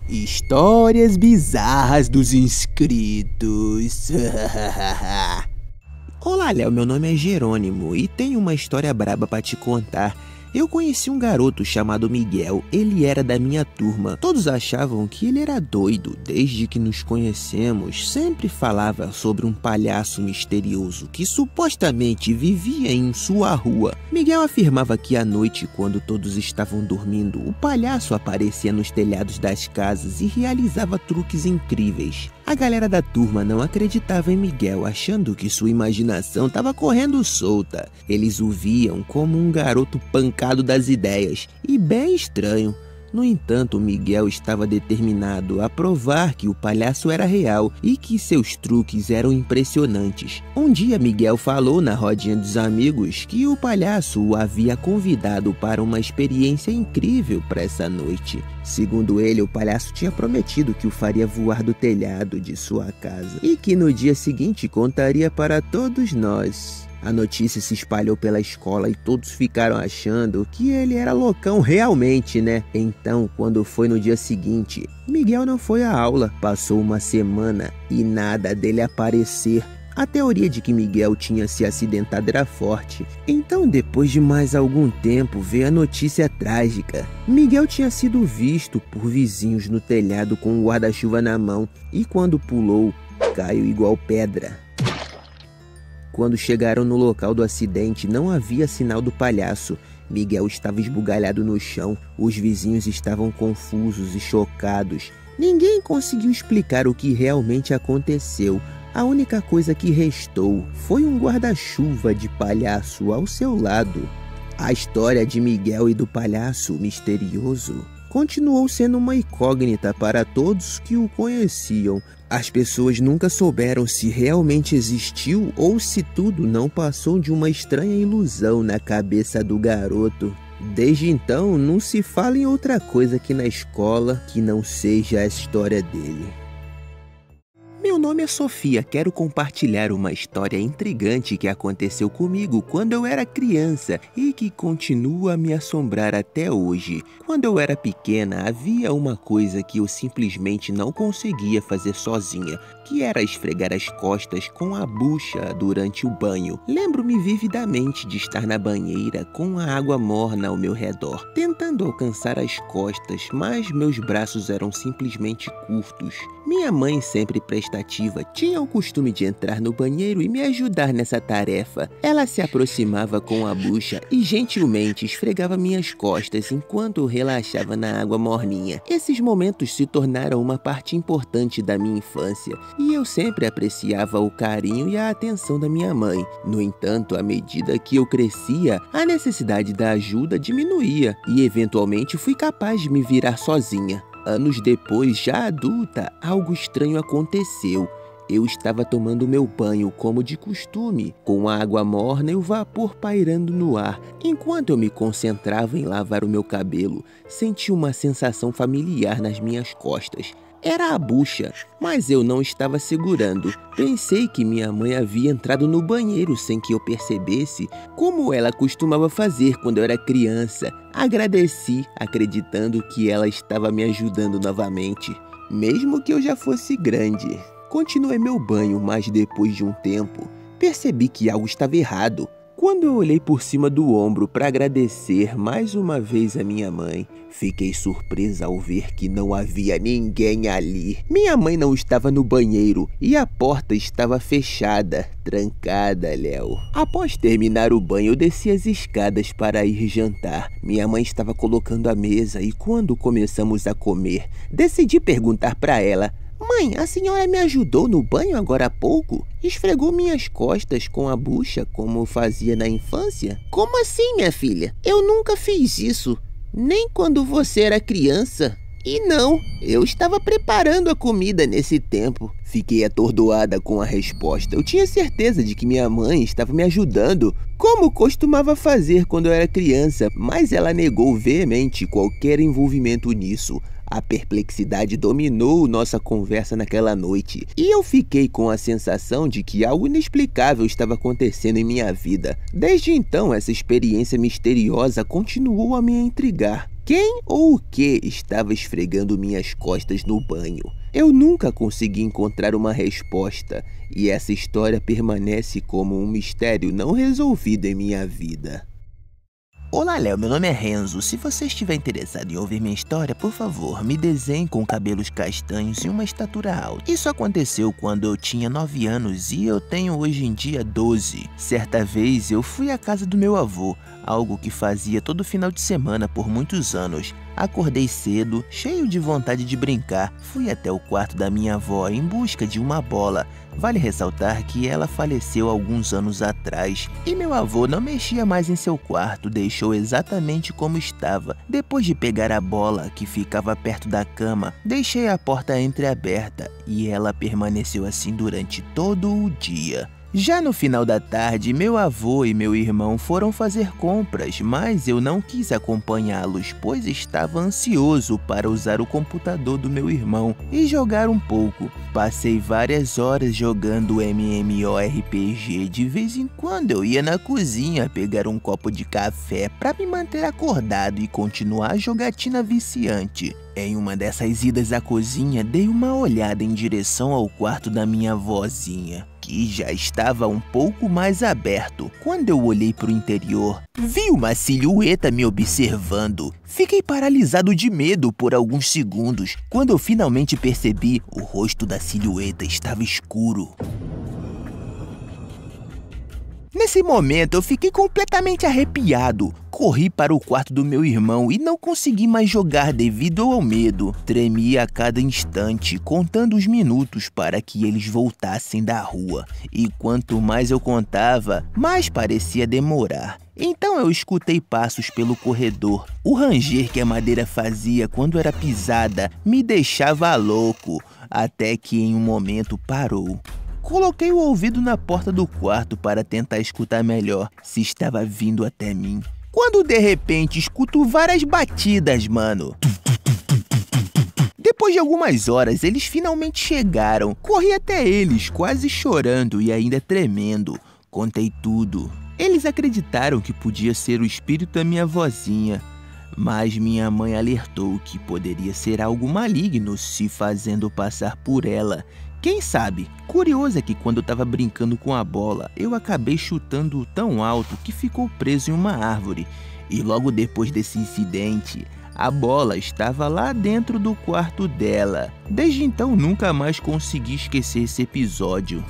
Histórias bizarras dos inscritos. Olá, Léo, meu nome é Jerônimo e tenho uma história braba pra te contar. Eu conheci um garoto chamado Miguel, ele era da minha turma. Todos achavam que ele era doido. Desde que nos conhecemos, sempre falava sobre um palhaço misterioso que supostamente vivia em sua rua. Miguel afirmava que à noite, quando todos estavam dormindo, o palhaço aparecia nos telhados das casas e realizava truques incríveis. A galera da turma não acreditava em Miguel, achando que sua imaginação estava correndo solta. Eles o viam como um garoto pancado das ideias e bem estranho. No entanto, Miguel estava determinado a provar que o palhaço era real e que seus truques eram impressionantes. Um dia, Miguel falou na rodinha dos amigos que o palhaço o havia convidado para uma experiência incrível para essa noite. Segundo ele, o palhaço tinha prometido que o faria voar do telhado de sua casa e que no dia seguinte contaria para todos nós. A notícia se espalhou pela escola e todos ficaram achando que ele era loucão realmente, né? Então, quando foi no dia seguinte, Miguel não foi à aula. Passou uma semana e nada dele aparecer. A teoria de que Miguel tinha se acidentado era forte. Então, depois de mais algum tempo, veio a notícia trágica. Miguel tinha sido visto por vizinhos no telhado com um guarda-chuva na mão e quando pulou, caiu igual pedra. Quando chegaram no local do acidente, não havia sinal do palhaço. Miguel estava esbugalhado no chão, os vizinhos estavam confusos e chocados. Ninguém conseguiu explicar o que realmente aconteceu. A única coisa que restou foi um guarda-chuva de palhaço ao seu lado. A história de Miguel e do palhaço misterioso continuou sendo uma incógnita para todos que o conheciam. As pessoas nunca souberam se realmente existiu ou se tudo não passou de uma estranha ilusão na cabeça do garoto. Desde então, não se fala em outra coisa aqui na escola que não seja a história dele. Meu nome é Sofia, quero compartilhar uma história intrigante que aconteceu comigo quando eu era criança e que continua a me assombrar até hoje. Quando eu era pequena, havia uma coisa que eu simplesmente não conseguia fazer sozinha, que era esfregar as costas com a bucha durante o banho. Lembro-me vividamente de estar na banheira com a água morna ao meu redor, tentando alcançar as costas, mas meus braços eram simplesmente curtos. Minha mãe, sempre prestativa, tinha o costume de entrar no banheiro e me ajudar nessa tarefa. Ela se aproximava com a bucha e gentilmente esfregava minhas costas enquanto eu relaxava na água morninha. Esses momentos se tornaram uma parte importante da minha infância e eu sempre apreciava o carinho e a atenção da minha mãe. No entanto, à medida que eu crescia, a necessidade da ajuda diminuía e eventualmente fui capaz de me virar sozinha. Anos depois, já adulta, algo estranho aconteceu. Eu estava tomando meu banho como de costume, com a água morna e o vapor pairando no ar. Enquanto eu me concentrava em lavar o meu cabelo, senti uma sensação familiar nas minhas costas. Era a bucha, mas eu não estava segurando. Pensei que minha mãe havia entrado no banheiro sem que eu percebesse, como ela costumava fazer quando eu era criança. Agradeci, acreditando que ela estava me ajudando novamente, mesmo que eu já fosse grande. Continuei meu banho, mas depois de um tempo, percebi que algo estava errado. Quando eu olhei por cima do ombro para agradecer mais uma vez a minha mãe, fiquei surpresa ao ver que não havia ninguém ali. Minha mãe não estava no banheiro e a porta estava fechada, trancada, Léo. Após terminar o banho, eu desci as escadas para ir jantar. Minha mãe estava colocando a mesa e quando começamos a comer, decidi perguntar para ela: "Mãe, a senhora me ajudou no banho agora há pouco? Esfregou minhas costas com a bucha como fazia na infância?" "Como assim, minha filha? Eu nunca fiz isso, nem quando você era criança." "E não, eu estava preparando a comida nesse tempo." Fiquei atordoada com a resposta. Eu tinha certeza de que minha mãe estava me ajudando, como costumava fazer quando eu era criança, mas ela negou veemente qualquer envolvimento nisso. A perplexidade dominou nossa conversa naquela noite e eu fiquei com a sensação de que algo inexplicável estava acontecendo em minha vida. Desde então, essa experiência misteriosa continuou a me intrigar. Quem ou o que estava esfregando minhas costas no banho? Eu nunca consegui encontrar uma resposta e essa história permanece como um mistério não resolvido em minha vida. Olá, Léo, meu nome é Renzo. Se você estiver interessado em ouvir minha história, por favor, me desenhe com cabelos castanhos e uma estatura alta. Isso aconteceu quando eu tinha 9 anos e eu tenho hoje em dia 12. Certa vez eu fui à casa do meu avô, algo que fazia todo final de semana por muitos anos. Acordei cedo, cheio de vontade de brincar. Fui até o quarto da minha avó em busca de uma bola. Vale ressaltar que ela faleceu alguns anos atrás e meu avô não mexia mais em seu quarto, deixou exatamente como estava. Depois de pegar a bola, que ficava perto da cama, deixei a porta entreaberta e ela permaneceu assim durante todo o dia. Já no final da tarde, meu avô e meu irmão foram fazer compras, mas eu não quis acompanhá-los, pois estava ansioso para usar o computador do meu irmão e jogar um pouco. Passei várias horas jogando MMORPG. De vez em quando eu ia na cozinha pegar um copo de café para me manter acordado e continuar a jogatina viciante. Em uma dessas idas à cozinha, dei uma olhada em direção ao quarto da minha vozinha, que já estava um pouco mais aberto. Quando eu olhei para o interior, vi uma silhueta me observando. Fiquei paralisado de medo por alguns segundos. Quando eu finalmente percebi, o rosto da silhueta estava escuro. Nesse momento, eu fiquei completamente arrepiado. Corri para o quarto do meu irmão e não consegui mais jogar devido ao medo. Tremia a cada instante, contando os minutos para que eles voltassem da rua. E quanto mais eu contava, mais parecia demorar. Então eu escutei passos pelo corredor. O ranger que a madeira fazia quando era pisada me deixava louco, até que em um momento parou. Coloquei o ouvido na porta do quarto para tentar escutar melhor se estava vindo até mim. Quando de repente escuto várias batidas, mano. Depois de algumas horas, eles finalmente chegaram. Corri até eles, quase chorando e ainda tremendo. Contei tudo. Eles acreditaram que podia ser o espírito da minha vozinha, mas minha mãe alertou que poderia ser algo maligno se fazendo passar por ela. Quem sabe? Curioso é que quando eu tava brincando com a bola, eu acabei chutando tão alto que ficou preso em uma árvore. E logo depois desse incidente, a bola estava lá dentro do quarto dela. Desde então, nunca mais consegui esquecer esse episódio.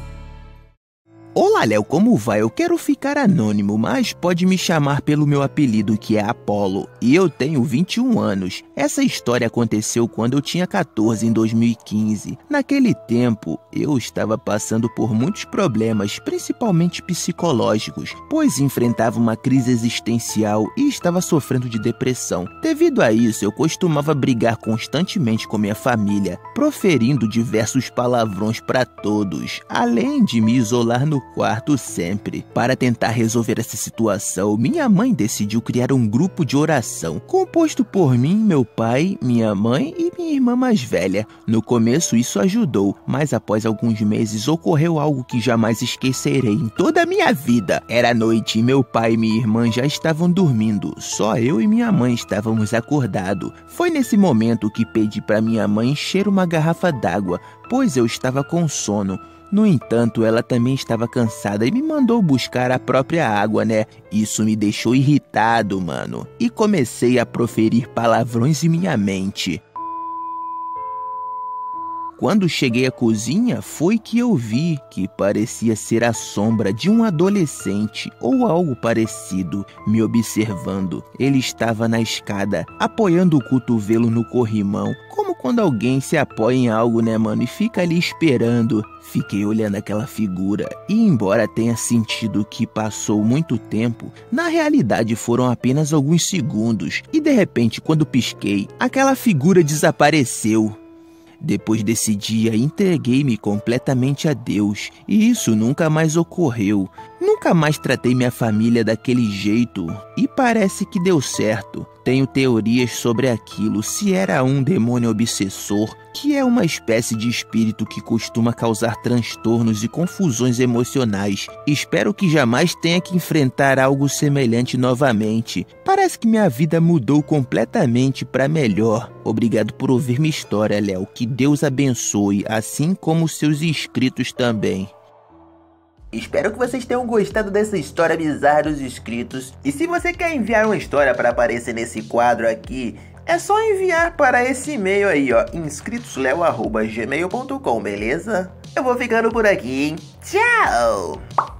Olá, Léo, como vai? Eu quero ficar anônimo, mas pode me chamar pelo meu apelido, que é Apolo, e eu tenho 21 anos. Essa história aconteceu quando eu tinha 14, em 2015. Naquele tempo, eu estava passando por muitos problemas, principalmente psicológicos, pois enfrentava uma crise existencial e estava sofrendo de depressão. Devido a isso, eu costumava brigar constantemente com minha família, proferindo diversos palavrões para todos, além de me isolar no quarto sempre. Para tentar resolver essa situação, minha mãe decidiu criar um grupo de oração, composto por mim, meu pai, minha mãe e minha irmã mais velha. No começo isso ajudou, mas após alguns meses ocorreu algo que jamais esquecerei em toda a minha vida. Era noite e meu pai e minha irmã já estavam dormindo, só eu e minha mãe estávamos acordados. Foi nesse momento que pedi para minha mãe encher uma garrafa d'água, pois eu estava com sono. No entanto, ela também estava cansada e me mandou buscar a própria água, né? Isso me deixou irritado, mano. E comecei a proferir palavrões em minha mente. Quando cheguei à cozinha, foi que eu vi que parecia ser a sombra de um adolescente ou algo parecido me observando. Ele estava na escada, apoiando o cotovelo no corrimão, como quando alguém se apoia em algo, né, mano, e fica ali esperando. Fiquei olhando aquela figura e, embora tenha sentido que passou muito tempo, na realidade foram apenas alguns segundos. E de repente, quando pisquei, aquela figura desapareceu. Depois desse dia, entreguei-me completamente a Deus, e isso nunca mais ocorreu. Nunca mais tratei minha família daquele jeito, e parece que deu certo. tenho teorias sobre aquilo, se era um demônio obsessor, que é uma espécie de espírito que costuma causar transtornos e confusões emocionais. Espero que jamais tenha que enfrentar algo semelhante novamente. Parece que minha vida mudou completamente para melhor. Obrigado por ouvir minha história, Léo. Que Deus abençoe, assim como seus inscritos também. Espero que vocês tenham gostado dessa história bizarra dos inscritos. E se você quer enviar uma história para aparecer nesse quadro aqui, é só enviar para esse e-mail aí, ó, inscritosleo@gmail.com, beleza? Eu vou ficando por aqui, hein? Tchau!